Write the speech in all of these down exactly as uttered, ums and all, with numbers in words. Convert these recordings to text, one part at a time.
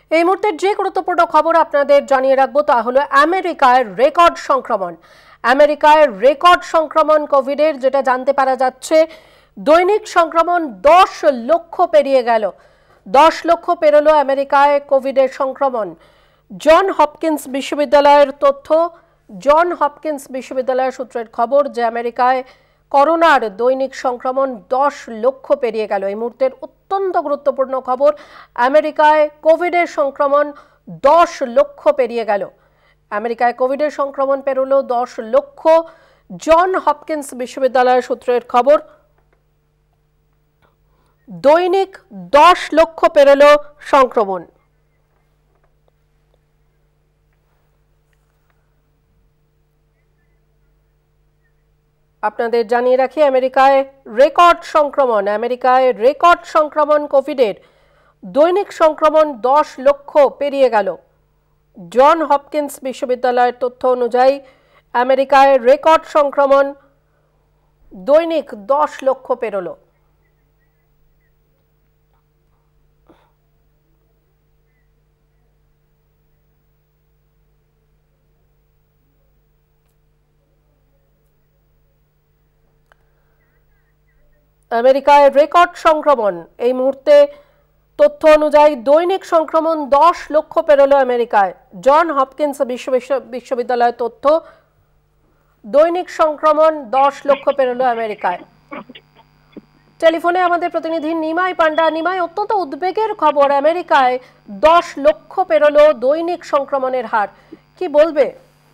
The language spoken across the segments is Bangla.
এই মুহূর্তে যে গুরুত্বপূর্ণ খবর আপনাদের জানিয়ে রাখবো তা হলো আমেরিকায় রেকর্ড সংক্রমণ। আমেরিকায় রেকর্ড সংক্রমণ কোভিডের, যেটা জানতে পারা যাচ্ছে দৈনিক সংক্রমণ দশ লক্ষ পেরিয়ে গেল। দশ লক্ষ পেরোলো আমেরিকায় কোভিডের সংক্রমণ। জন হপকিন্স বিশ্ববিদ্যালয়ের তথ্য, জন হপকিন্স বিশ্ববিদ্যালয়ের সূত্রের খবর যে আমেরিকায় করোনার দৈনিক সংক্রমণ দশ লক্ষ পেরিয়ে গেল। এই মুহূর্তের অত্যন্ত গুরুত্বপূর্ণ খবর, আমেরিকায় কোভিডের সংক্রমণ দশ লক্ষ পেরিয়ে গেল। আমেরিকায় কোভিডের সংক্রমণ পেরোলো দশ লক্ষ। জন হপকিন্স বিশ্ববিদ্যালয়ের সূত্রের খবর, দৈনিক দশ লক্ষ পেরোলো সংক্রমণ। আপনাদের জানিয়ে রাখি, আমেরিকায় রেকর্ড সংক্রমণ আমেরিকায় রেকর্ড সংক্রমণ কোভিডের, দৈনিক সংক্রমণ দশ লক্ষ পেরিয়ে গেল। জন হপকিন্স বিশ্ববিদ্যালয়ের তথ্য অনুযায়ী আমেরিকায় রেকর্ড সংক্রমণ দৈনিক দশ লক্ষ পেরোলো। আমেরিকায় রেকর্ড সংক্রমণ, এই মুহূর্তে তথ্য অনুযায়ী দৈনিক সংক্রমণ দশ লক্ষ পেরোলো আমেরিকায়। জন হপকিন্স বিশ্ববিদ্যালয়ের তথ্য, দৈনিক সংক্রমণ দশ লক্ষ পেরোলো আমেরিকায়। টেলিফোনে আমাদের প্রতিনিধি নিমাই পান্ডা। নিমাই, অত্যন্ত উদ্বেগের খবর, আমেরিকায় দশ লক্ষ পেরোলো দৈনিক সংক্রমণের হার, কি বলবে?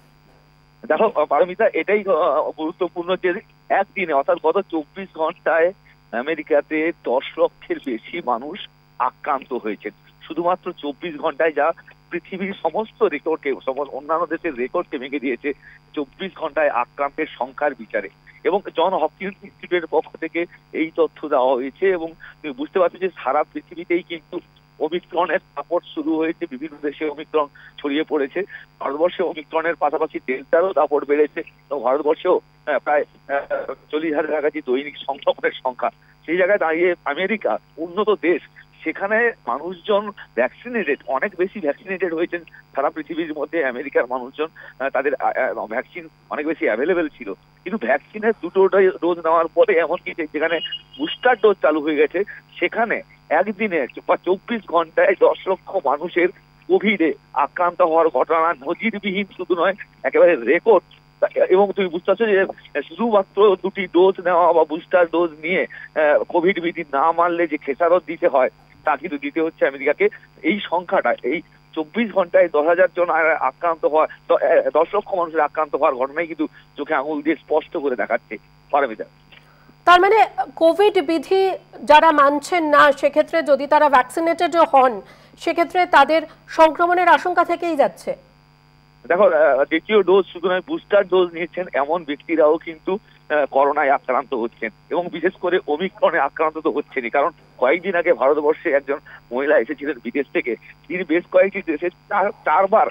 দেখো পারমিতা, এটাই গুরুত্বপূর্ণ যে একদিনে অর্থাৎ গত চব্বিশ ঘন্টায় আমেরিকাতে দশ লক্ষের বেশি মানুষ আক্রান্ত হয়েছেন। শুধুমাত্র চব্বিশ ঘন্টায়, যা পৃথিবীর সমস্ত রেকর্ডকে, অন্যান্য দেশের রেকর্ডকে ভেঙে দিয়েছে চব্বিশ ঘন্টায় আক্রান্তের সংখ্যার বিচারে। এবং জন হপকিন্স ইনস্টিটিউটের পক্ষ থেকে এই তথ্য দেওয়া হয়েছে। এবং তুমি বুঝতে পারছো যে সারা পৃথিবীতেই কিন্তু ওমিক্রনের দাপট শুরু হয়েছে, বিভিন্ন দেশে ওমিক্রন ছড়িয়ে পড়েছে। ভারতবর্ষে ওমিক্রনের পাশাপাশি ডেল্টারও দাপট বেড়েছে। তো ভারতবর্ষেও প্রায় চল্লিশ হাজার কাছাকাছি দৈনিক সংক্রমণের সংখ্যা। সেই জায়গায় দাঁড়িয়ে আমেরিকা, উন্নত দেশ, সেখানে মানুষজন ভ্যাকসিনেটেড, অনেক বেশি ভ্যাকসিনেটেড হয়েছেন সারা পৃথিবীর মধ্যে। আমেরিকার মানুষজন, তাদের ভ্যাকসিন অনেক বেশি অ্যাভেলেবেল ছিল, কিন্তু ভ্যাকসিনের দুটো ডোজ নেওয়ার পরে এমনকি যেখানে বুস্টার ডোজ চালু হয়ে গেছে, সেখানে একদিনে বা চব্বিশ ঘন্টায় দশ লক্ষ মানুষের কোভিডে আক্রান্ত হওয়ার ঘটনা নজিরবিহীন, শুধু নয় একেবারে রেকর্ড। এবং তুমি বুঝতে পারছো যে শুধুমাত্র দুটি ডোজ নেওয়া বা বুস্টার ডোজ নিয়ে কোভিড বিধি না মানলে যে খেসারত দিতে হয়, তা কিন্তু দিতে হচ্ছে আমেরিকাকে। এই সংখ্যাটা, এই চব্বিশ ঘন্টায় দশ হাজার জন আক্রান্ত হওয়া, দশ লক্ষ মানুষের আক্রান্ত হওয়ার ঘটনাই কিন্তু চোখে আঙুল দিয়ে স্পষ্ট করে দেখাচ্ছে পারমিতা। তার মানে কোভিড বিধি যারা মানছেন না, সেক্ষেত্রে যদি তারা ভ্যাকসিনেটেড হন, সেক্ষেত্রে তাদের সংক্রমণের আশঙ্কা থেকেই যাচ্ছে। দেখো, দ্বিতীয় ডোজ শুধু নয়, বুস্টার ডোজ নিয়েছেন এমন ব্যক্তিরাও কিন্তু করোনায় আক্রান্ত হচ্ছেন। এবং বিশেষ করে ওমিক্রনে আক্রান্ত তো হচ্ছেনই, কারণ কয়েকদিন আগে ভারতবর্ষে একজন মহিলা এসেছিলেন বিদেশ থেকে, তিনি বেশ কয়েকটি দেশে চারবার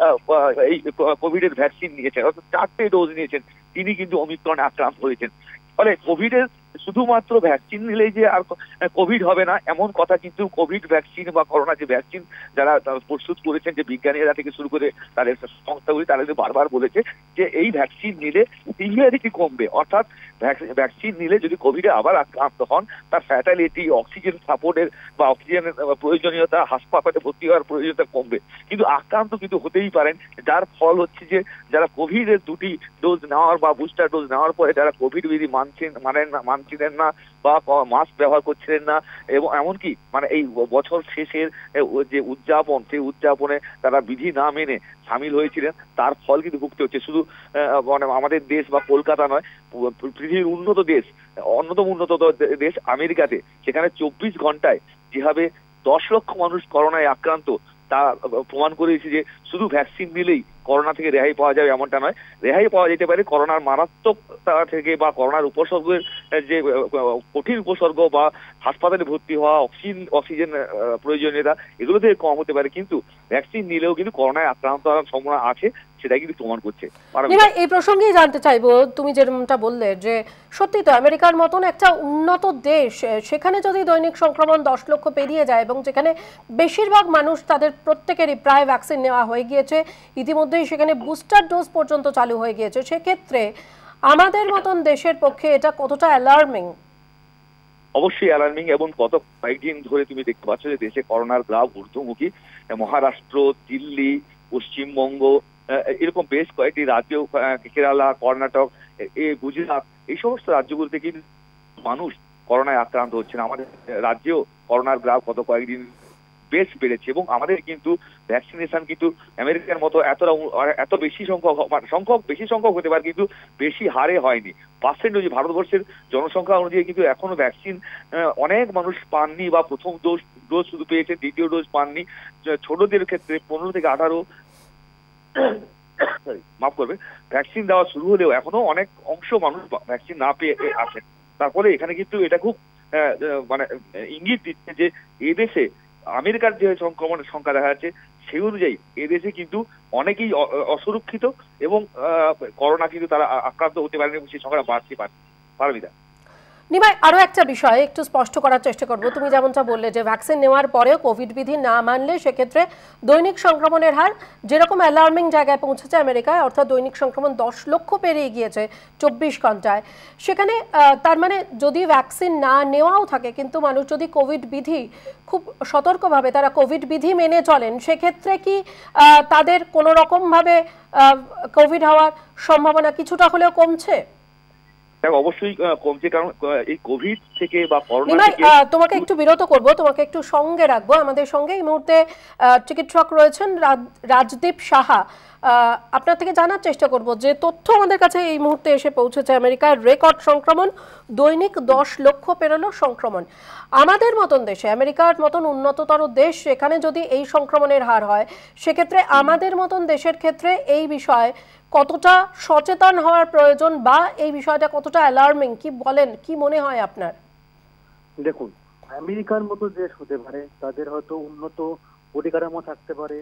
এই কোভিডের ভ্যাকসিন নিয়েছেন, অর্থাৎ চারটে ডোজ নিয়েছেন। তিনি কিন্তু ওমিক্রনে আক্রান্ত হয়েছেন। ফলে কোভিডের শুধুমাত্র ভ্যাকসিন নিলেই যে আর কোভিড হবে না এমন কথা কিন্তু কোভিড ভ্যাকসিন বা করোনা যে ভ্যাকসিন যারা প্রস্তুত করেছেন, যে বিজ্ঞানীরা থেকে শুরু করে তাদের সংস্থাগুলি, তারা কিন্তু বারবার বলেছে যে এই ভ্যাকসিন নিলে সিভিয়ারিটি কমবে। অর্থাৎ ভ্যাকসিন নিলে যদি কোভিডে আবার আক্রান্ত হন, তার ফ্যাটালিটি, অক্সিজেন সাপোর্টের বা অক্সিজেনের প্রয়োজনীয়তা, হাসপাতালে ভর্তি হওয়ার প্রয়োজনীয়তা কমবে। কিন্তু আক্রান্ত কিন্তু হতেই পারেন, যার ফল হচ্ছে যে যারা কোভিডের দুটি ডোজ নেওয়ার বা বুস্টার ডোজ নেওয়ার পরে যারা কোভিড বিধি মানছেন মানেন না মানছিলেন না বা মাস্ক ব্যবহার করছিলেন না, এবং এমনকি মানে এই বছর শেষের যে উদযাপন, সেই উদযাপনে তারা বিধি না মেনে সামিল হয়েছিলেন, তার ফল কিন্তু ভুগতে হচ্ছে। শুধু মানে আমাদের দেশ বা কলকাতা নয়, পৃথিবীর উন্নত দেশ, অন্যতম উন্নত দেশ আমেরিকাতে, সেখানে চব্বিশ ঘন্টায় যেভাবে দশ লক্ষ মানুষ করোনায় আক্রান্ত, তা প্রমাণ করেছে যে শুধু ভ্যাকসিন নিলেই করোনা থেকে রেহাই পাওয়া যাবে এমনটা নয়। রেহাই পাওয়া যেতে পারে করোনার মারাত্মকতা থেকে বা করোনার উপসর্গের যে কঠিন উপসর্গ বা হাসপাতালে ভর্তি হওয়া, অক্সিজেন অক্সিজেন প্রয়োজনীয়তা, এগুলো থেকে কম হতে পারে। কিন্তু ভ্যাকসিন নিলেও কিন্তু করোনায় আক্রান্ত হওয়ার সম্ভাবনা আছে, সেটাই কিন্তু প্রমাণ করছে। এই প্রসঙ্গেই জানতে চাইবো, তুমি যেটা বললে যে সত্যি তো আমেরিকার মতন একটা উন্নত দেশ, সেখানে যদি দৈনিক সংক্রমণ দশ লক্ষ পেরিয়ে যায় এবং যেখানে বেশিরভাগ মানুষ তাদের প্রত্যেকেরই প্রায় ভ্যাকসিন নেওয়া হয়ে গিয়েছে, ইতিমধ্যেই সেখানে বুস্টার ডোজ পর্যন্ত চালু হয়ে গিয়েছে, সেক্ষেত্রে আমাদের মতন দেশের পক্ষে এটা কতটা অ্যালার্মিং? অবশ্যই অ্যালার্মিং, এবং গত কয়েকদিন ধরে তুমি দেখতে পাচ্ছ যে দেশে করোনার গ্রাফ ঊর্ধ্বমুখী। মহারাষ্ট্র, দিল্লি, পশ্চিমবঙ্গ, এরকম বেশ কয়েকটি রাজ্য, কেরালা, কর্ণাটক, গুজরাট, এই সমস্ত রাজ্যগুলোতে কিন্তু মানুষ করোনায় আক্রান্ত হচ্ছে না। আমাদের রাজ্যেও করোনার গ্রাফ গত কয়েকদিন বেশ বেড়েছে, এবং আমাদের কিন্তু ভ্যাকসিনেশন কিন্তু আমেরিকার মতো এতটা এত বেশি সংখ্যক সংখ্যক বেশি সংখ্যক হতে পারে, কিন্তু বেশি হারে হয়নি। পার্সেন্ট অনুযায়ী ভারতবর্ষের জনসংখ্যা অনুযায়ী কিন্তু এখনো ভ্যাকসিন অনেক মানুষ পাননি, বা প্রথম ডোজ ডোজ শুধু পেয়েছে, দ্বিতীয় ডোজ পাননি। ছোটদের ক্ষেত্রে পনেরো থেকে আঠারো মাফ করবে ভ্যাকসিন দেওয়া শুরু হলেও এখনো অনেক অংশ মানুষ ভ্যাকসিন না পেয়ে আছেন। তারপরে এখানে কিন্তু এটা খুব মানে ইঙ্গিত দিচ্ছে যে এদেশে আমেরিকার যে সংক্রমণের সংখ্যা দেখা যাচ্ছে সেই অনুযায়ী এদেশে কিন্তু অনেকেই অসুরক্ষিত, এবং করোনা কিন্তু তারা আক্রান্ত হতে পারেন, এবং সেই সংখ্যাটা বাড়তে পারে। পারবিদা, নিমাই, আরো একটা বিষয় একটু স্পষ্ট করার চেষ্টা করব। তুমি যেমনটা বললে যে ভ্যাকসিন নেওয়ার পরেও কোভিড বিধি না মানলে সেক্ষেত্রে দৈনিক সংক্রমণের হার যেরকম অ্যালার্মিং জায়গায় পৌঁছেছে আমেরিকায়, অর্থাৎ দৈনিক সংক্রমণ দশ লক্ষ পেরিয়ে গিয়েছে চব্বিশ ঘন্টায়, সেখানে তার মানে যদি ভ্যাকসিন না নেওয়াও থাকে কিন্তু মানুষ যদি কোভিড বিধি খুব সতর্কভাবে তারা কোভিড বিধি মেনে চলেন, সেক্ষেত্রে কি তাদের কোনো রকমভাবে কোভিড হওয়ার সম্ভাবনা কিছুটা হলেও কমছে? অবশ্যই কমছে, কারণ এই কোভিড থেকে বা করোনা থেকে। তোমাকে একটু বিরত করব, তোমাকে একটু সঙ্গে রাখবো। আমাদের সঙ্গে এই মুহূর্তে চিকিৎসক রয়েছেন রাজদীপ সাহা। আপনার থেকে জানার চেষ্টা করব যে তথ্য আমাদের কাছে এই মুহূর্তে এসে পৌঁছেছে, আমেরিকার রেকর্ড সংক্রমণ, দৈনিক দশ লক্ষ পেরোলো সংক্রমণ। আমাদের মতন দেশে, আমেরিকার মতন উন্নততর দেশ, সেখানে যদি এই সংক্রমণের হার হয়, সেক্ষেত্রে আমাদের মতন দেশের ক্ষেত্রে এই বিষয়ে কতটা সচেতন হওয়ার প্রয়োজন, বা এই বিষয়টা কতটা অ্যালার্মিং, কি বলেন, কি মনে হয় আপনার? দেখুন, আমেরিকার মতো দেশ হতে পারে, তাদের হয়তো উন্নত পরিকাঠামো থাকতে পারে,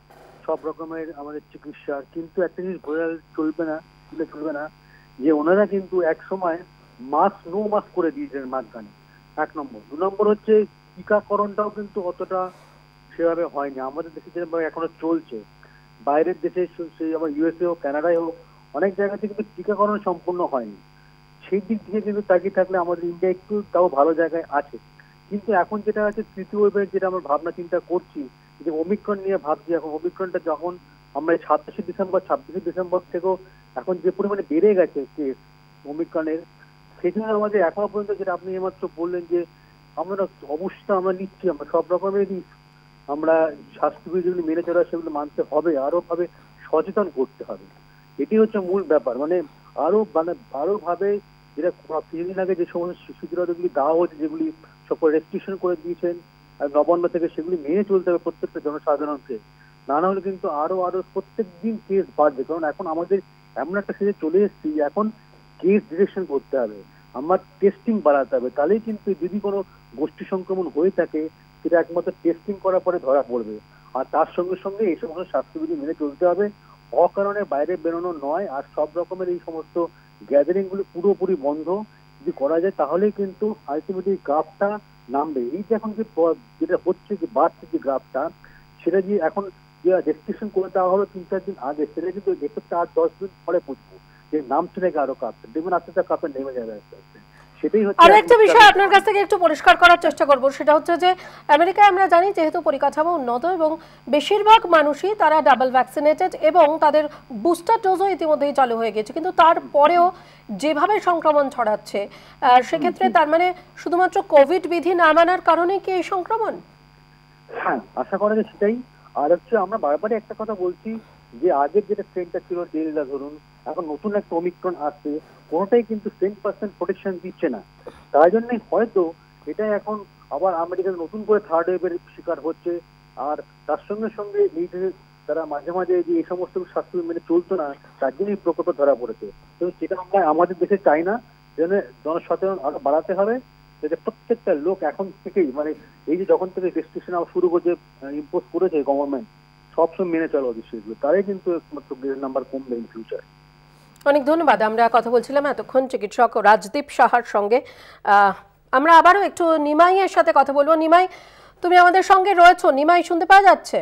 সব রকমের আমাদের চিকিৎসা, কিন্তু একটা জিনিস বোঝা চলবে না চলবে না যে ওনারা কিন্তু এক সময় মাস্ক নো মাস্ক করে দিয়েছেন মাঝখানে, এক নম্বর। দু নম্বর হচ্ছে টিকাকরণটাও কিন্তু অতটা সেভাবে হয়নি আমাদের দেশে যেভাবে এখনো চলছে। বাইরের দেশে, সেই আমার ইউএসএ হোক, কানাডায় হোক, অনেক জায়গাতে কিন্তু টিকাকরণ সম্পূর্ণ হয়নি। সেই দিক থেকে কিন্তু তাকিয়ে থাকলে আমাদের ইন্ডিয়া একটু তাও ভালো জায়গায় আছে। কিন্তু এখন যেটা আছে তৃতীয় ওয়েভের, যেটা আমরা ভাবনা চিন্তা করছি, যে ওমিক্রন নিয়ে ভাবছি, এখন ওমিক্রনটা যখন আমরা সাতাশে ডিসেম্বর ছাব্বিশে ডিসেম্বর থেকেও এখন যে পরিমাণে বেড়ে গেছে কেস ওমিক্রনের, সেখানে আমাদের এখনো পর্যন্ত, যেটা আপনি এইমাত্র বললেন যে আমরা অবস্থা আমরা নিচ্ছি, আমরা সব রকমেরই আমরা স্বাস্থ্যবিধি যেগুলি মেনে চলা সেগুলো মানতে হবে, আরো ভাবে সচেতন করতে হবে। এটি হচ্ছে মূল ব্যাপার। মানে আরো মানে আরো ভাবে, যেটা কিছুদিন আগে যে সমস্ত শিশুদের দেওয়া হচ্ছে, যেগুলি সব রেস্ট্রিকশন করে দিয়েছেন আর নবান্ন থেকে, সেগুলি মেনে চলতে হবে প্রত্যেকটা জনসাধারণকে। না না হলে কিন্তু আরো আরো প্রত্যেক দিন কেস বাড়বে, কারণ এখন আমাদের এমন একটা সিজে চলে এসেছি, এখন কেস ডিটেকশন করতে হবে, আমার টেস্টিং বাড়াতে হবে। তাহলেই কিন্তু যদি কোনো গোষ্ঠী সংক্রমণ হয়ে থাকে সেটা একমাত্র টেস্টিং করার পরে ধরা পড়বে। আর তার সঙ্গে সঙ্গে এই সমস্ত স্বাস্থ্যবিধি মেনে চলতে হবে, অকারণে বাইরে বেরোনো নয়, আর সব রকমের এই সমস্ত গ্যাদারিং গুলো পুরোপুরি বন্ধ যদি করা যায়, তাহলেই কিন্তু আলটিমেটলি গ্রাফটা নামবে। এই যে এখন যে যেটা হচ্ছে, যে বাড়ছে যে গ্রাফটা, সেটা যে এখন যে রেস্ট্রিকশন করে দেওয়া হলো তিন চার দিন আগে, সেটা কিন্তু এক্ষেত্রে আর দশ দিন পরে বুঝবো যে নামছে নাকি আরো কাঁপছে, দেখবেন আস্তে আস্তে কাঁপে নেমে যাবে আস্তে আস্তে। আর একটা বিষয় আপনার কাছ থেকে একটু পরিষ্কার করার চেষ্টা করব, সেটা হচ্ছে যে আমেরিকায় আমরা জানি যেহেতু পরিকাঠামো উন্নত এবং বেশিরভাগ মানুষই তারা ডাবল ভ্যাকসিনেটেড এবং তাদের বুস্টার ডোজও ইতিমধ্যেই চালু হয়ে গেছে, কিন্তু তারপরেও যেভাবে সংক্রমণ ছড়াচ্ছে, সেক্ষেত্রে তার মানে শুধুমাত্র কোভিড বিধি না মানার কারণে কি এই সংক্রমণ? হ্যাঁ, আশা করা যায় সেটাই। আর হচ্ছে আমরা বারবারই একটা কথা বলছি যে আগের যেটা ট্রেনটা ছিল ডেল্টা, ধরুন এখন নতুন একটা ওমিক্রন আসছে, কোনোটাই কিন্তু টেন পার্সেন্ট প্রোটেকশন দিচ্ছে না। তাই জন্যই হয়তো এটা এখন আবার আমেরিকা নতুন করে থার্ড ওয়েভের শিকার হচ্ছে। আর তার সঙ্গে সঙ্গে এই যে তারা মাঝে মাঝে যে এই সমস্ত স্বাস্থ্য মেনে চলতো না, তার জন্যই প্রকোপ ধরা পড়েছে। তো সেটা আমরা আমাদের দেশে চাই না, যেন জনসচেতন আরো বাড়াতে হবে, যাতে প্রত্যেকটা লোক এখন থেকেই, মানে এই যে যখন থেকে রেস্ট্রিকশন শুরু করছে ইম্পোজ করেছে গভর্নমেন্ট, সবসময় মেনে চলা উচিত সেগুলো, তারাই কিন্তু একমাত্র কেসের নাম্বার কমবে ইন ফিউচার। অনেক ধন্যবাদ। আমরা কথা বলছিলাম এতক্ষণ চিকিৎসক রাজদীপ সাহার সঙ্গে। আমরা আবারও একটু নিমাইয়ের সাথে কথা বলবো। নিমাই, তুমি আমাদের সঙ্গে রয়েছো? নিমাই, শুনতে পাওয়া যাচ্ছে?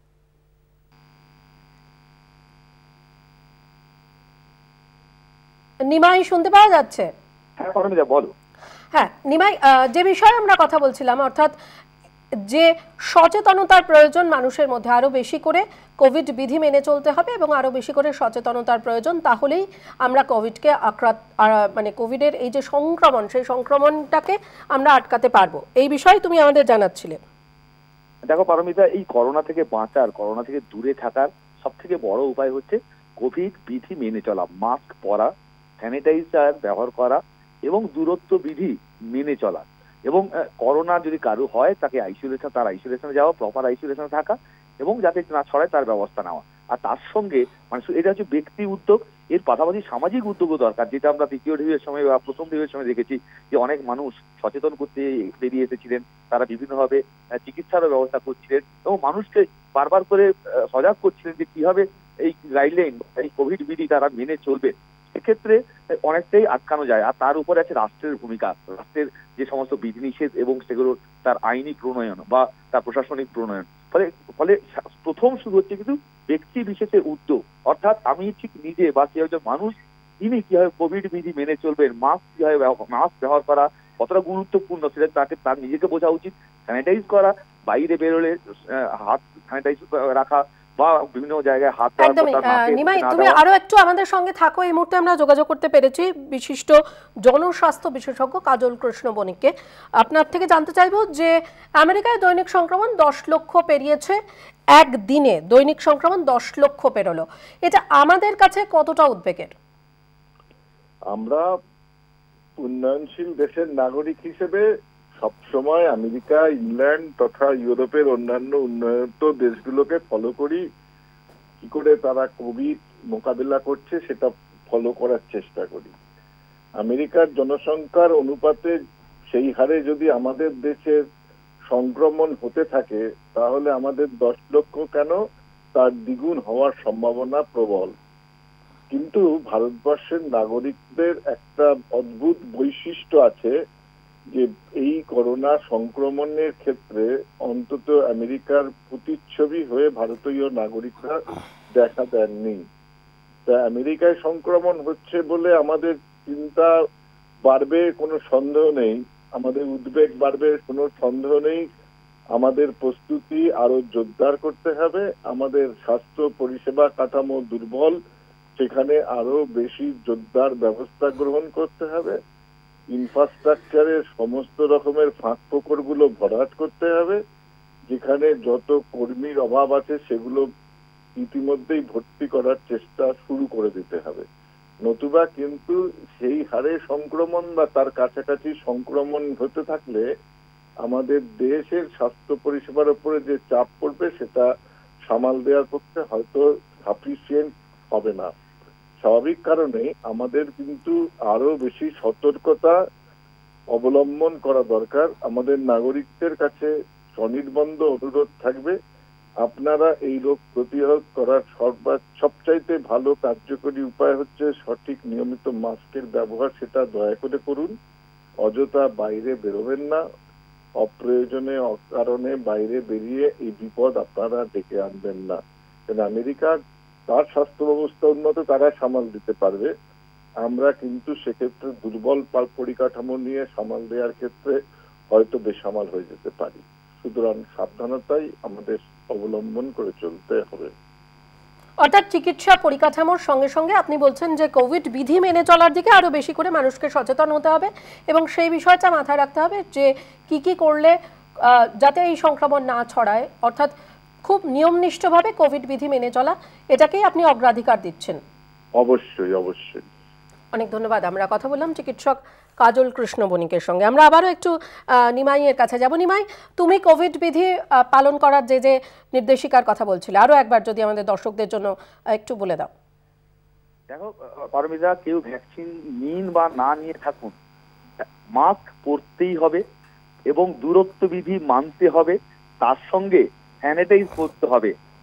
নিমাই, শুনতে পাওয়া যাচ্ছে? হ্যাঁ পারমিতা, বলো। হ্যাঁ নিমাই, যে বিষয়ে আমরা কথা বলছিলাম, অর্থাৎ যে সচেতনতার প্রয়োজন মানুষের মধ্যে, আরো বেশি করে কোভিড বিধি মেনে চলতে হবে এবং আরো বেশি করে সচেতনতার প্রয়োজন, তাহলেই আমরা কোভিডকে আক্রান্ত মানে কোভিডের এই যে সংক্রমণ, সেই সংক্রমণটাকে আমরা আটকাতে পারবো। এই বিষয়ে তুমি আমাদের জানাচ্ছিলে। দেখো পারমিতা, এই করোনা থেকে বাঁচার, করোনা থেকে দূরে থাকার সব থেকে বড় উপায় হচ্ছে কোভিড বিধি মেনে চলা, মাস্ক পরা, স্যানিটাইজার ব্যবহার করা এবং দূরত্ব বিধি মেনে চলা। এবং করোনা যদি কারো হয় তাকে আইসোলেশন, তার আইসোলেশনে যাওয়া, প্রপার আইসোলেশনে থাকা এবং যাতে না ছড়ায় তার ব্যবস্থা নেওয়া। আর তার সঙ্গে মানুষ, এটা হচ্ছে ব্যক্তি উদ্যোগ, এর পাশাপাশি সামাজিক উদ্যোগও দরকার, যেটা আমরা দ্বিতীয় ঢেউয়ের সময় বা প্রথম ঢেউয়ের সময় দেখেছি যে অনেক মানুষ সচেতন করতে বেরিয়ে এসেছিলেন, তারা বিভিন্নভাবে চিকিৎসারও ব্যবস্থা করছিলেন এবং মানুষকে বারবার করে সজাগ করছিলেন যে কিভাবে এই গাইডলাইন, এই কোভিড বিধি তারা মেনে চলবে। সেক্ষেত্রে অনেকটাই আটকানো যায়। আর তার উপরে আছে রাষ্ট্রের ভূমিকা, রাষ্ট্রের যে সমস্ত বিধিনিষেধ এবং সেগুলোর তার আইনি প্রণয়ন বা তার প্রশাসনিক প্রণয়ন। ফলে ফলে প্রথম শুরু হচ্ছে কিন্তু ব্যক্তি বিশেষের উদ্যোগ, অর্থাৎ আমি ঠিক নিজে বা কেউ একজন মানুষ তিনি কিভাবে কোভিড বিধি মেনে চলবেন, মাস্ক কিভাবে মাস্ক ব্যবহার করা কতটা গুরুত্বপূর্ণ সেটা তাকে তার নিজেকে বোঝা উচিত। স্যানিটাইজ করা, বাইরে বেরোলে হাত স্যানিটাইজ রাখা বা বিভিন্ন জায়গায় হাত। একদমই নিমাই, তুমি আরো একটু আমাদের সঙ্গে থাকো। এই মুহূর্তে আমরা যোগাযোগ করতে পেরেছি বিশিষ্ট জনস্বাস্থ্য বিশেষজ্ঞ কাজল কৃষ্ণ বণিককে। আপনার থেকে জানতে চাইবো যে আমেরিকায় দৈনিক সংক্রমণ দশ লক্ষ পেরিয়েছে, একদিনে দৈনিক সংক্রমণ দশ লক্ষ পেরোলো, এটা আমাদের কাছে কতটা উদ্বেগের? আমরা উন্নয়নশীল দেশের নাগরিক হিসেবে সবসময় আমেরিকা, ইংল্যান্ড তথা ইউরোপের অন্যান্য উন্নত দেশগুলোকে ফলো করি, কি করে তারা কোভিড মোকাবিলা করছে সেটা ফলো করার চেষ্টা করি। আমেরিকার জনসংখ্যার অনুপাতে সেই হারে যদি আমাদের দেশের সংক্রমণ হতে থাকে তাহলে আমাদের দশ লক্ষ কেন, তার দ্বিগুণ হওয়ার সম্ভাবনা প্রবল। কিন্তু ভারতবর্ষের নাগরিকদের একটা অদ্ভুত বৈশিষ্ট্য আছে যে এই করোনা সংক্রমণের ক্ষেত্রে অন্তত আমেরিকার প্রতিচ্ছবি হয়ে ভারতীয় নাগরিকরা দেখা দেননি। তা আমেরিকায় সংক্রমণ হচ্ছে বলে আমাদের চিন্তা বাড়বে কোনো সন্দেহ নেই, আমাদের উদ্বেগ বাড়বে কোনো সন্দেহ নেই। আমাদের প্রস্তুতি আরো জোরদার করতে হবে, আমাদের স্বাস্থ্য পরিষেবা কাঠামো দুর্বল, সেখানে আরো বেশি জোরদার ব্যবস্থা গ্রহণ করতে হবে। ইনফ্রাস্ট্রাকচারের সমস্ত রকমের ফাঁক ফোকরগুলো ভরাট করতে হবে, যেখানে যত কর্মীর অভাব আছে সেগুলো ইতিমধ্যেই ভর্তি করার চেষ্টা শুরু করে দিতে হবে। নতুবা কিন্তু সেই হারে সংক্রমণ বা তার কাছাকাছি সংক্রমণ হতে থাকলে আমাদের দেশের স্বাস্থ্য পরিষেবার উপরে যে চাপ পড়বে সেটা সামাল দেওয়ার পক্ষে হয়তো সাফিসিয়েন্ট হবে না। স্বাভাবিক কারণে আমাদের কিন্তু আরো বেশি সতর্কতা অবলম্বন করা দরকার। আমাদের নাগরিকদের কাছে স্বনির্বন্ধ অনুরোধ থাকবে, আপনারা এই রোগ প্রতিরোধ করার সর্বা সবচাইতে ভালো কার্যকরী উপায় হচ্ছে সঠিক নিয়মিত মাস্কের ব্যবহার, সেটা দয়া করে করুন। অযথা বাইরে বেরোবেন না, অপ্রয়োজনে অকারণে বাইরে বেরিয়ে এই বিপদ আপনারা ডেকে আনবেন না। কারণ আমেরিকা তার স্বাস্থ্য ব্যবস্থা উন্নত, তারা সামাল দিতে পারবে। আমরা কিন্তু সেক্ষেত্রে দুর্বল পরিকাঠামো নিয়ে সামাল দেওয়ার ক্ষেত্রে হয়তো বেসামাল হয়ে যেতে পারি। সুতরাং সাবধানতাই আমাদের অবলম্বন করে চলতে হবে। অর্থাৎ চিকিৎসা পরিকাঠামোর সঙ্গে সঙ্গে আপনি বলছেন যে কোভিড বিধি মেনে চলার দিকে আরো বেশি করে মানুষকে সচেতন হতে হবে এবং সেই বিষয়টা মাথায় রাখতে হবে যে কি কি করলে যাতে এই সংক্রমণ না ছড়ায়, অর্থাৎ খুব নিয়মনিষ্ঠভাবে কোভিড বিধি মেনে চলা, এটাকেই আপনি অগ্রাধিকার দিচ্ছেন। অবশ্যই অবশ্যই। অনেক ধন্যবাদ। আমরা কথা বললাম চিকিৎসক কাজল কৃষ্ণ বণিকের সঙ্গে। আমরা আবারও একটু নিমাইয়ের কাছে যাব। নিমাই, তুমি কোভিড বিধি পালন করার যে যে নির্দেশিকার কথা বলছিলে, আরো একবার যদি আমাদের দর্শকদের জন্য একটু বলে দাও। দেখো পারমিতা, কেউ ভ্যাকসিন নিন বা না নিয়ে থাকুন, মাস্ক পরতেই হবে এবং দূরত্ব বিধি মানতে হবে, তার সঙ্গে স্যানিটাইজ করতে হবে।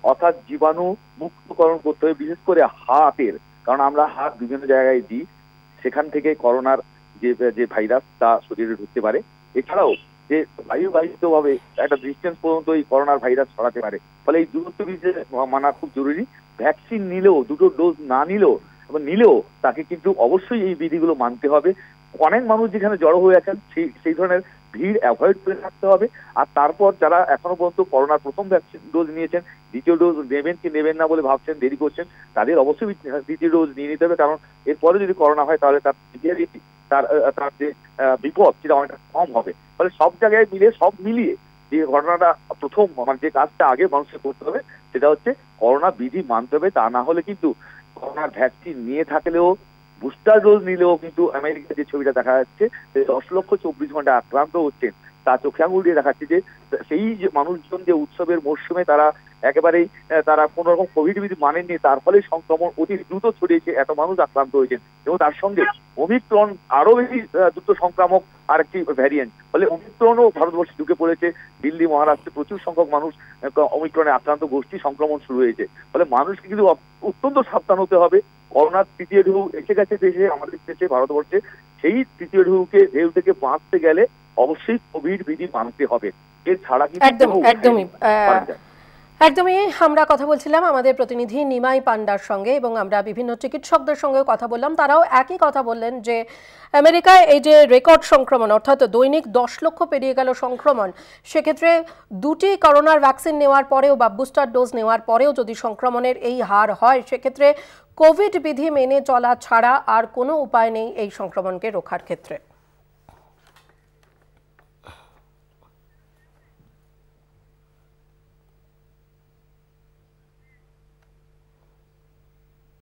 অর্থাৎ জীবাণু মুক্তকরণ করতে হবে, বিশেষ করে হাতের, কারণ আমরা হাত বিভিন্ন জায়গায় দিই, সেখান থেকে করোনার যে যে ভাইরাস তা শরীরে ঢুকতে পারে। এছাড়াও যে বায়ু বাহিত ভাবে একটা ডিস্টেন্স পর্যন্ত এই করোনার ভাইরাস ছড়াতে পারে, ফলে এই দূরত্ব বিধি মানা খুব জরুরি। ভ্যাকসিন নিলেও, দুটো ডোজ না নিলেও এবং নিলেও তাকে কিন্তু অবশ্যই এই বিধিগুলো মানতে হবে। অনেক মানুষ যেখানে জড়ো হয়ে আছেন সেই সেই ধরনের ভিড় অ্যাভয়েড করে থাকতে হবে। আর তারপর যারা এখনো পর্যন্ত করোনার প্রথম ভ্যাকসিন ডোজ নিয়েছেন, দ্বিতীয় ডোজ নেবেন কি নেবেন না বলে ভাবছেন, দেরি করছেন, তাদের অবশ্যই দ্বিতীয় ডোজ নিয়ে নিতে হবে, কারণ এরপরে যদি করোনা হয় তাহলে তার সিভিয়ারিটি, তার তার যে বিপদ সেটা অনেকটা কম হবে। ফলে সব জায়গায় মিলে, সব মিলিয়ে যে ঘটনাটা প্রথম মানে যে কাজটা আগে মানুষকে করতে হবে সেটা হচ্ছে করোনা বিধি মানতে হবে। তা না হলে কিন্তু করোনার ভ্যাকসিন নিয়ে থাকলেও, বুস্টার ডোজ নিলেও কিন্তু আমেরিকার যে ছবিটা দেখা যাচ্ছে, দশ লক্ষ চব্বিশ ঘন্টা আক্রান্ত হচ্ছেন, তা চোখে আঙুল দিয়ে দেখাচ্ছে যে সেই যে মানুষজন যে উৎসবের মরশুমে তারা একেবারেই তারা কোনো রকম কোভিড বিধি মানেননি, তার ফলে সংক্রমণ অতি দ্রুত ছড়িয়েছে, এত মানুষ আক্রান্ত হয়েছেন। এবং তার সঙ্গে ওমিক্রন আরো বেশি দ্রুত সংক্রামক আর একটি ভ্যারিয়েন্ট, ফলে ওমিক্রনও ভারতবর্ষে ঢুকে পড়েছে। দিল্লি, মহারাষ্ট্রে প্রচুর সংখ্যক মানুষ ওমিক্রনে আক্রান্ত, গোষ্ঠী সংক্রমণ শুরু হয়েছে। ফলে মানুষকে কিন্তু অত্যন্ত সাবধান হতে হবে। করোনার তৃতীয় ঢেউ এসে গেছে দেশে, আমাদের দেশে, ভারতবর্ষে। সেই তৃতীয় ঢেউকে ঢেউ থেকে বাঁচতে গেলে অবশ্যই কোভিড বিধি মানতে হবে, এছাড়া কিন্তু একদমই একদমই একদমই আমরা কথা বলছিলাম আমাদের প্রতিনিধি নিমাই পান্ডার সঙ্গে, এবং আমরা বিভিন্ন চিকিৎসকদের সঙ্গে কথা বললাম। তারাও একই কথা বললেন যে আমেরিকায় এই যে রেকর্ড সংক্রমণ, অর্থাৎ দৈনিক দশ লক্ষ পেরিয়ে গেল সংক্রমণ, সেক্ষেত্রে দুটি করোনার ভ্যাকসিন নেওয়ার পরেও বা বুস্টার ডোজ নেওয়ার পরেও যদি সংক্রমণের এই হার হয়, সেক্ষেত্রে কোভিড বিধি মেনে চলা ছাড়া আর কোনো উপায় নেই এই সংক্রমণকে রোখার ক্ষেত্রে।